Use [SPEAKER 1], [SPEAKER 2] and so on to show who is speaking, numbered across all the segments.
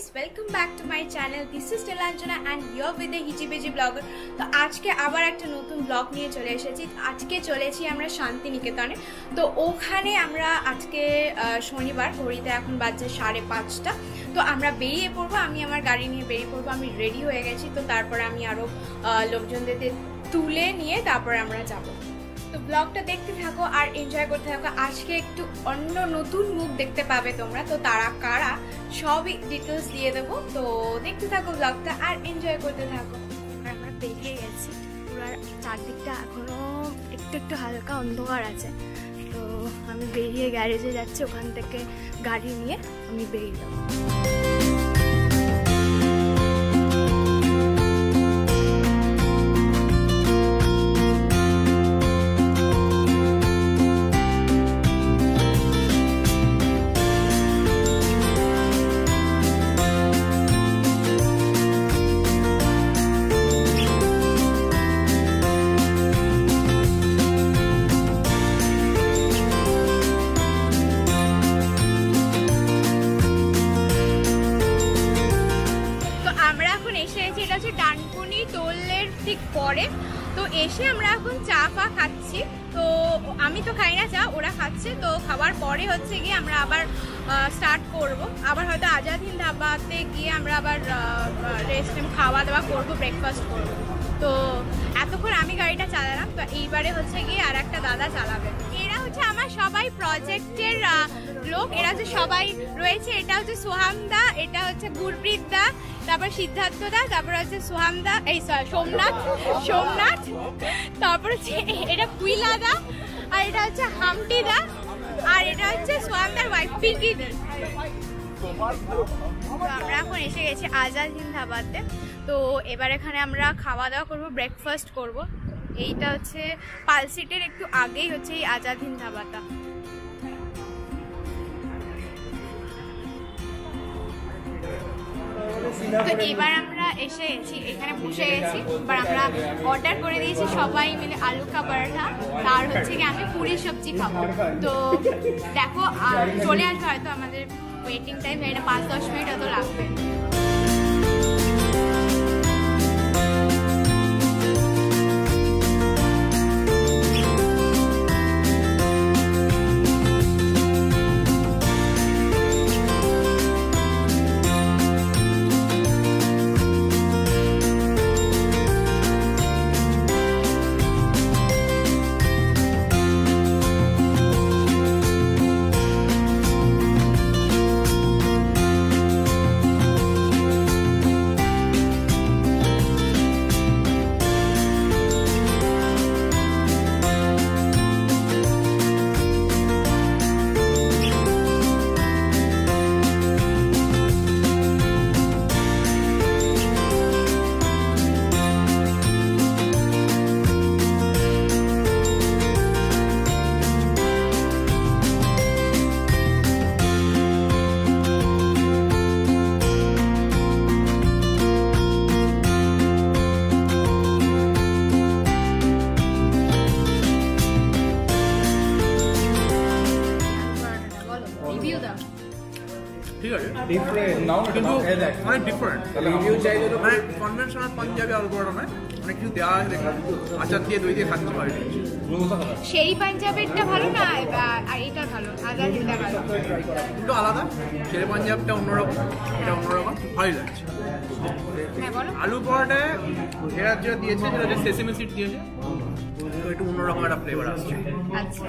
[SPEAKER 1] guys, welcome back to my channel. This is Tilanjana and you're with the Hijibeji blogger. তো আজকে আবার একটা নতুন ব্লগ নিয়ে চলে এসেছি। আজকে চলেছি আমরা শান্তিনিকেতনে। তো ওখানে আমরা আজকে শনিবার, ঘড়িতে এখন বাজে 5:30। তো আমরা বেরিয়ে পড়বো, আমি আমার গাড়ি নিয়ে বেরিয়ে পড়বো। আমি রেডি হয়ে গেছি। তো তারপরে আমি আরো লোকজনদের তুলে নিয়ে তারপরে আমরা যাব। তো ব্লগটা দেখতে থাকো আর এনজয় করতে থাকো। আজকে একটু অন্য নতুন মুখ দেখতে পাবে তোমরা। তো তারা কারা সবই ডিটেলস দিয়ে দেবো। তো দেখতে থাকো ব্লগটা আর এনজয় করতে থাকো। আমরা বেরিয়ে গেছি, পুরো চারদিকটা এখনো একটু একটু হালকা অন্ধকার আছে। তো আমি বেরিয়ে গ্যারেজে যাচ্ছি, ওখান থেকে গাড়ি নিয়ে আমি বেরিয়ে যাবো। ডানকুনি টোলের ঠিক পরে। তো এসে আমরা এখন চা ফা খাচ্ছি। তো আমি তো খাই না চা, ওরা খাচ্ছে। তো খাওয়ার পরে হচ্ছে গিয়ে আমরা আবার স্টার্ট করব। আবার হয়তো আজাদ হিন্দ ধাবাতে গিয়ে আমরা আবার রেস্টুরেন্ট খাওয়া দাওয়া করবো, ব্রেকফাস্ট করবো। তো এতক্ষণ আমি গাড়িটা চালালাম। তো এইবারে হচ্ছে গিয়ে আর একটা দাদা চালাবে। এরা হচ্ছে আমার সবাই প্রজেক্টের লোক, এরা হচ্ছে সবাই রয়েছে। এটা হচ্ছে সোহামদা, এটা হচ্ছে গুরপ্রীত দা, তারপর সিদ্ধার্থ দা, তারপর হচ্ছে সোহামদা, এই সোমনাথ, তারপর হচ্ছে এটা কুইলা দা, আর এটা হচ্ছে হামটি দা, আর এটা হচ্ছে সোহামদার ওয়াইফ পিঙ্কি দি। তো আমরা এখন এসে গেছি আজাদ হিন্দ ধাবাতে। তো এবার এখানে আমরা খাওয়া দাওয়া করবো, ব্রেকফাস্ট করব। এইটা হচ্ছে পালসিটের একটু আগেই হচ্ছে এই আজাদ হিন্দ ধাবাটা। তো এবার আমরা এসে গেছি, এখানে বসে গেছি। এবার আমরা অর্ডার করে দিয়েছি সবাই মিলে আলু কা পরোটা, আর হচ্ছে কি আমি পুরি সবজি খাবো। তো দেখো চলে আসবে, হয়তো আমাদের ওয়েটিং টাইম এটা 5-10 মিনিট হয়তো লাগবে।
[SPEAKER 2] কনভেনশনাল পাঞ্জাবি আলু পরোটা নয়, অনেক কিছু দেওয়া আছে দেখলাম। আচার দিয়ে দই দিয়ে খাচ্ছি ভালো।
[SPEAKER 1] সেই পাঞ্জাবিটা ভালো না, আর এটা ভালো, আজাদ হিন্দটা ভালো,
[SPEAKER 2] একটু আলাদা। সেই পাঞ্জাবটা অন্যরকম, এটা অন্যরকম, ভালোই লাগছে।
[SPEAKER 1] হ্যাঁ বলো।
[SPEAKER 2] আলু পরোটায় এরা যেটা দিয়েছে সেটা হচ্ছে সেসেমি সিড দিয়েছে, তো একটু অন্যরকম একটা ফ্লেভার আসছে।
[SPEAKER 1] আচ্ছা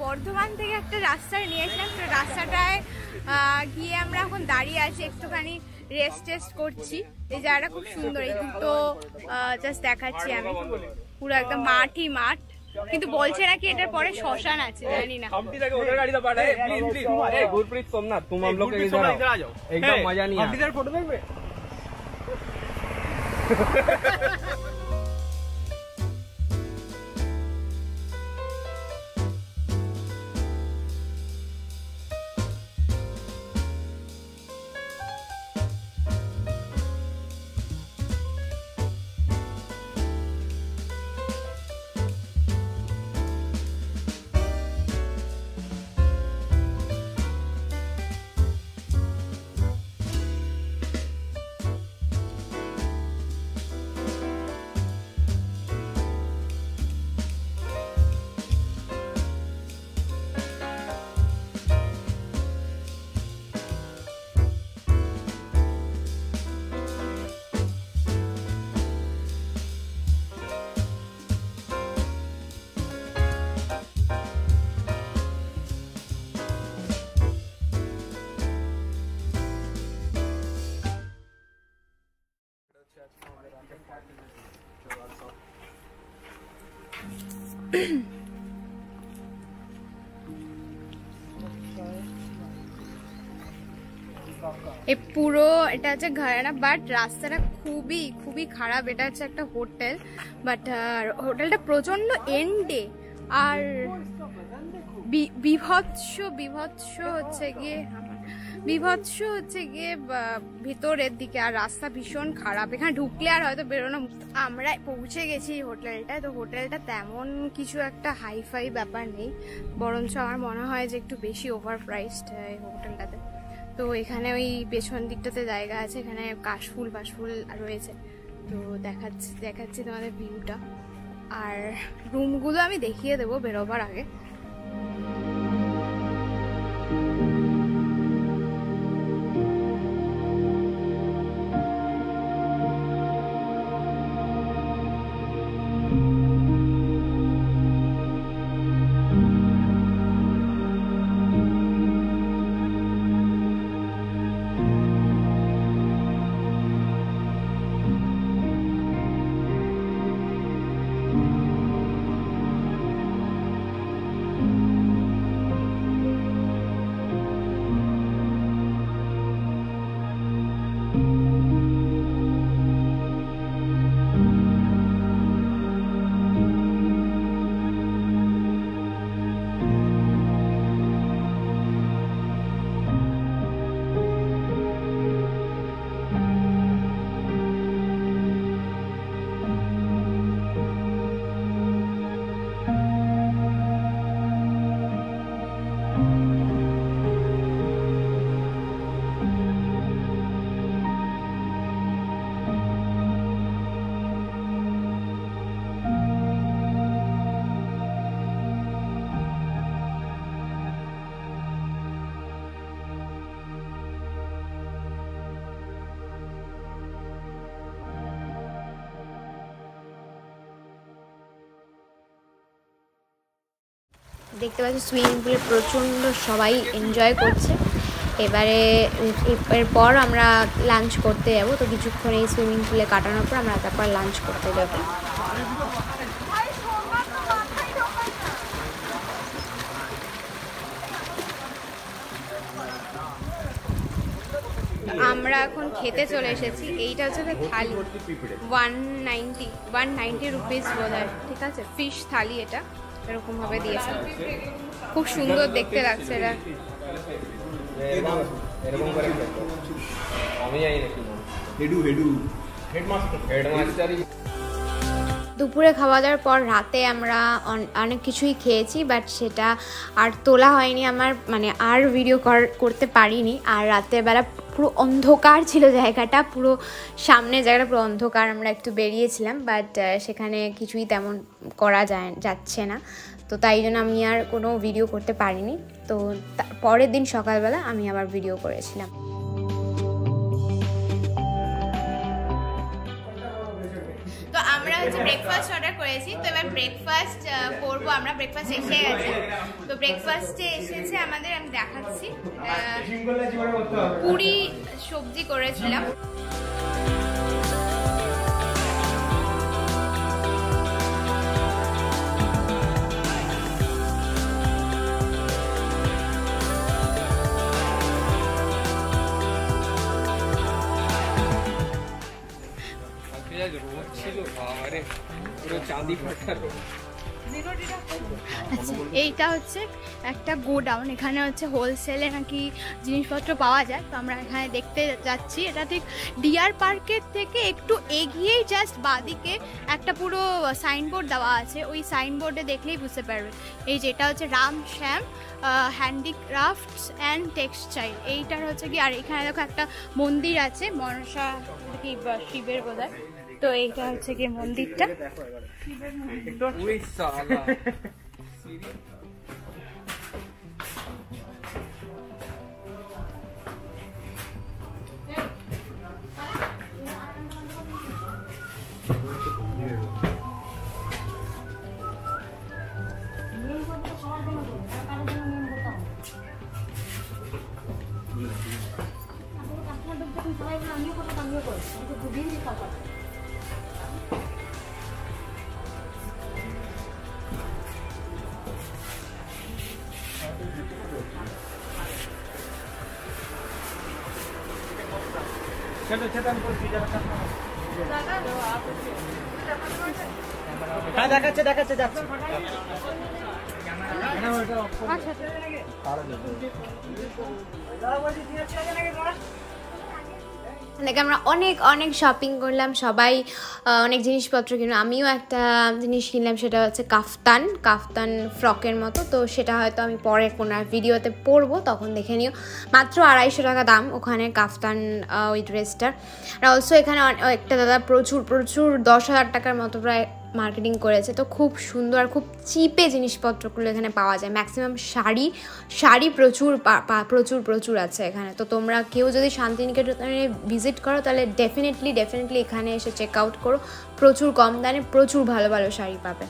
[SPEAKER 1] বর্ধমান থেকে একটা রাস্তায় নিয়েছিলাম, তো রাস্তাটায় গিয়ে আমরা এখন দাঁড়িয়ে আছি, একটুখানি রেস্ট টেস্ট করছি। এই জায়গাটা খুব সুন্দর, এই দুটো জাস্ট দেখাচ্ছি আমি, পুরো একদম মাঠই মাঠ, কিন্তু বলছে নাকি এটার পরে শ্মশান আছে, জানি না।
[SPEAKER 3] एकदम मजा नहीं है।
[SPEAKER 1] এই পুরো এটা হচ্ছে ঘরানা, বাট রাস্তাটা খুবই খুবই খারাপ। এটা হচ্ছে একটা হোটেল, বাট হোটেলটা প্রচন্ড এন্ডে, আর বিভৎস হচ্ছে গিয়ে ভিতরের দিকে, আর রাস্তা ভীষণ খারাপ। এখানে ঢুকলে আর হয়তো বেরোনো। আমরা পৌঁছে গেছি হোটেলটায়, তো হোটেলটা তেমন কিছু একটা হাইফাই ব্যাপার নেই, বরঞ্চ আমার মনে হয় যে একটু বেশি ওভার প্রাইসড এই হোটেলটাতে। তো এখানে ওই পেছন দিকটাতে জায়গা আছে, এখানে কাশফুল রয়েছে, তো দেখাচ্ছি তোমাদের ভিউটা। আর রুমগুলো আমি দেখিয়ে দেবো বেরোবার আগে। দেখতে পাচ্ছি সুইমিং পুলে প্রচণ্ড সবাই এনজয় করছে। এরপর আমরা লাঞ্চ করতে যাবো, তো কিছুক্ষণ এই সুইমিং পুলে কাটানোর পর আমরা তারপর লাঞ্চ করতে যাবো। আমরা এখন খেতে চলে এসেছি। এইটা হচ্ছে থালি, 190 রুপিস বোধ হয়, ঠিক আছে, ফিশ থালি। এটা এরকম ভাবে দিয়েছে, খুব সুন্দর দেখতে লাগছে এটা। দুপুরে খাওয়া দাওয়ার পর রাতে আমরা অনেক কিছুই খেয়েছি, বাট সেটা আর তোলা হয়নি আমার, মানে আর ভিডিও করতে পারিনি। আর রাতের বেলা পুরো অন্ধকার ছিল জায়গাটা, পুরো সামনের জায়গাটা পুরো অন্ধকার। আমরা একটু বেরিয়েছিলাম, বাট সেখানে কিছুই তেমন করা যাচ্ছে না, তো তাই জন্য আমি আর কোনো ভিডিও করতে পারিনি। তো পরের দিন সকালবেলা আমি আবার ভিডিও করেছিলাম। তো আমরা হচ্ছে ব্রেকফাস্ট অর্ডার করেছি। তো এবার ব্রেকফাস্ট করবো আমরা। ব্রেকফাস্ট এসে গেছে। তো ব্রেকফাস্টে এসেছে আমাদের, আমি দেখাচ্ছি, পুরি সবজি করেছিলাম। আচ্ছা, এইটা হচ্ছে একটা গোডাউন। এখানে হচ্ছে হোলসেলে নাকি জিনিসপত্র পাওয়া যায়। তো আমরা এখানে দেখতে যাচ্ছি। এটা ঠিক ডিয়ার পার্কের থেকে একটু এগিয়েই জাস্ট বাদিকে একটা পুরো সাইনবোর্ড দেওয়া আছে। ওই সাইনবোর্ডে দেখলেই বুঝতে পারবে। এই যেটা হচ্ছে Ram Shyam handicrafts and textile, এইটার হচ্ছে কি। আর এখানে দেখো একটা মন্দির আছে, মনসা কি শিবের বোধহয়। তো এইটা হচ্ছে কি মন্দিরটা।
[SPEAKER 3] দেখাচ্ছে যাচ্ছে।
[SPEAKER 1] দেখে আমরা অনেক অনেক শপিং করলাম, সবাই অনেক জিনিসপত্র কিনলাম। আমিও একটা জিনিস কিনলাম, সেটা হচ্ছে কাফতান ফ্রকের মতো। তো সেটা হয়তো আমি পরে কোনো ভিডিওতে পরবো, তখন দেখে নিও। মাত্র 250 টাকা দাম ওখানে কাফতান ওই ড্রেসটার। আর অলসো এখানে একটা দাদা প্রচুর 10,000 টাকার মতো প্রায় মার্কেটিং করেছে। তো খুব সুন্দর আর খুব চিপে জিনিসপত্রগুলো এখানে পাওয়া যায়। ম্যাক্সিমাম শাড়ি প্রচুর আছে এখানে। তো তোমরা কেউ যদি শান্তিনিকেতনে ভিজিট করো তাহলে ডেফিনেটলি এখানে এসে চেক আউট করো। প্রচুর কম দামে প্রচুর ভালো শাড়ি পাবে।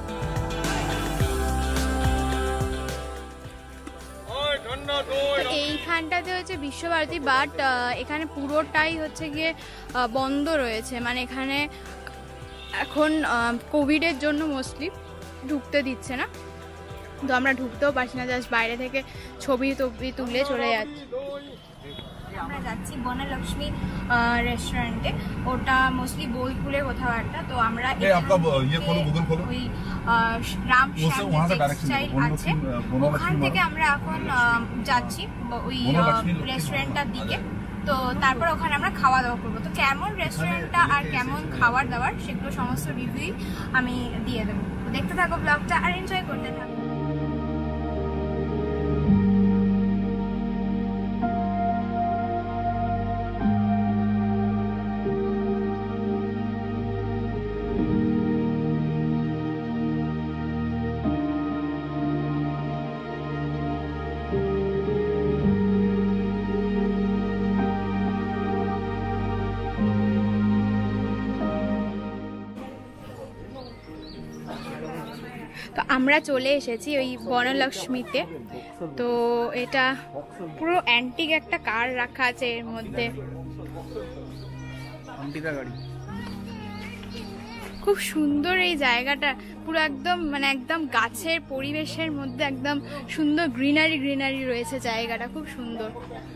[SPEAKER 1] এইখানটাতে হচ্ছে বিশ্বভারতী, বাট এখানে পুরোটাই হচ্ছে গিয়ে বন্ধ রয়েছে। মানে এখানে এখন কোভিডের জন্য মোস্টলি ঢুকতে দিচ্ছে না। তো আমরা ঢুকতেও পারছি না, জাস্ট বাইরে থেকে ছবি তুলে চলে যাচ্ছি। আমরা যাচ্ছি বনলক্ষ্মী রেস্টুরেন্টে। ওটা মোস্টলি বোলপুরের কোথাও একটা। তো আমরা ওই রাম টেক্সটাইল আছে, ওখান থেকে আমরা এখন যাচ্ছি ওই রেস্টুরেন্টটার দিকে। তো তারপর ওখানে আমরা খাওয়া দাওয়া করবো। তো কেমন রেস্টুরেন্টটা আর কেমন খাবার দাবার সেগুলো সমস্ত রিভিউ আমি দিয়ে দেবো। দেখতে থাকো ব্লগটা আর এনজয় করতে থাকো। তো আমরা চলে এসেছি ওই বনলক্ষ্মীতে। তো এটা পুরো অ্যান্টিক একটা কার রাখা আছে এর মধ্যে, খুব সুন্দর এই জায়গাটা। পুরো একদম গাছের পরিবেশের মধ্যে একদম সুন্দর গ্রিনারি রয়েছে জায়গাটা, খুব সুন্দর।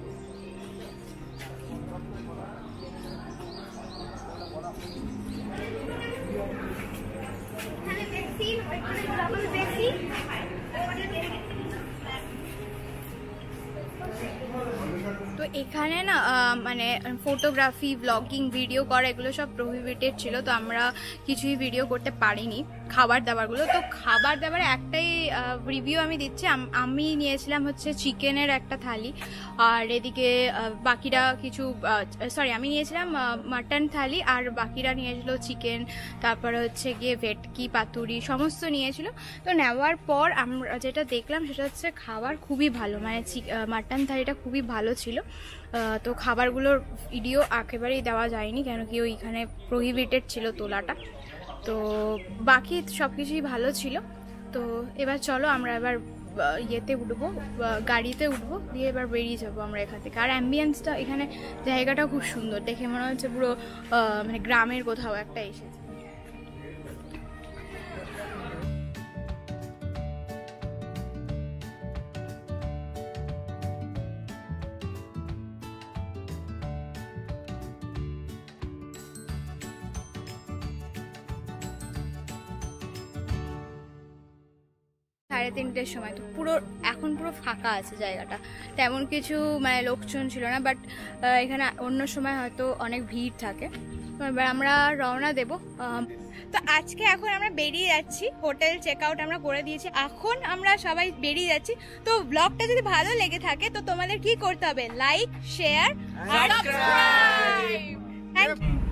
[SPEAKER 1] তো এখানে না মানে ফটোগ্রাফি, ব্লগিং, ভিডিও করা এগুলো সব প্রহিবিটেড ছিল। তো আমরা কিছুই ভিডিও করতে পারিনি খাবার দাবারগুলো। তো খাবার দাবার একটাই রিভিউ আমি দিচ্ছি। আমি নিয়েছিলাম হচ্ছে চিকেনের একটা থালি, আর এদিকে বাকিরা আমি নিয়েছিলাম মাটন থালি, আর বাকিরা নিয়েছিল চিকেন, তারপরে হচ্ছে গিয়ে ভেটকি, পাতুরি সমস্ত নিয়েছিল। তো নেওয়ার পর আমরা যেটা দেখলাম সেটা হচ্ছে খাবার খুবই ভালো, মানে মাটন থালিটা খুবই ভালো ছিল। তো খাবারগুলোর ভিডিও একেবারেই দেওয়া যায়নি, কেন কি ওইখানে প্রহিবিটেড ছিল তোলাটা। তো বাকি সব কিছুই ভালো ছিল। তো এবার চলো আমরা এবার ইয়েতে উঠবো, গাড়িতে উঠবো, দিয়ে এবার বেরিয়ে যাবো আমরা এখান থেকে। আর অ্যাম্বিয়েন্সটা এখানে, জায়গাটা খুব সুন্দর, দেখে মনে হচ্ছে পুরো মানে গ্রামের কোথাও একটা এসেছে। সাড়ে 3টের সময়, তো পুরো এখন পুরো ফাঁকা আছে জায়গাটা, তেমন কিছু মানে লোকজন ছিল না, বাট এখানে অন্য সময় হয়তো অনেক ভিড় থাকে। তো এবার আমরা রওনা দেব। তো আজকে এখন আমরা বেরিয়ে যাচ্ছি, হোটেল চেক আউট আমরা করে দিয়েছি, এখন আমরা সবাই বেরিয়ে যাচ্ছি। তো ব্লগটা যদি ভালো লেগে থাকে তো তোমাদের কি করতে হবে, লাইক, শেয়ার আর সাবস্ক্রাইব। Thank you.